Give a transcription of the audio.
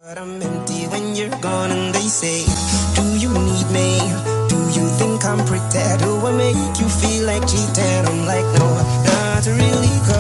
But I'm empty when you're gone and they say, do you need me? Do you think I'm pretty? Do I make you feel like cheating? I'm like, no, not really, 'cause